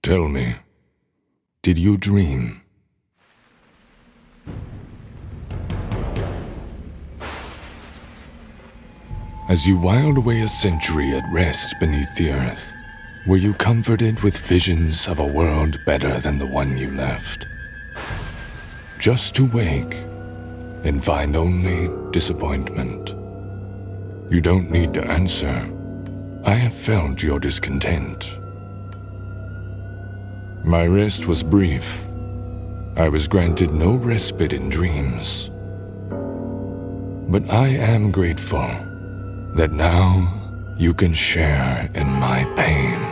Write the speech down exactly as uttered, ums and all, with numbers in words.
Tell me, did you dream? As you whiled away a century at rest beneath the earth, were you comforted with visions of a world better than the one you left? Just to wake and find only disappointment. You don't need to answer. I have felt your discontent. My rest was brief. I was granted no respite in dreams. But I am grateful that now you can share in my pain.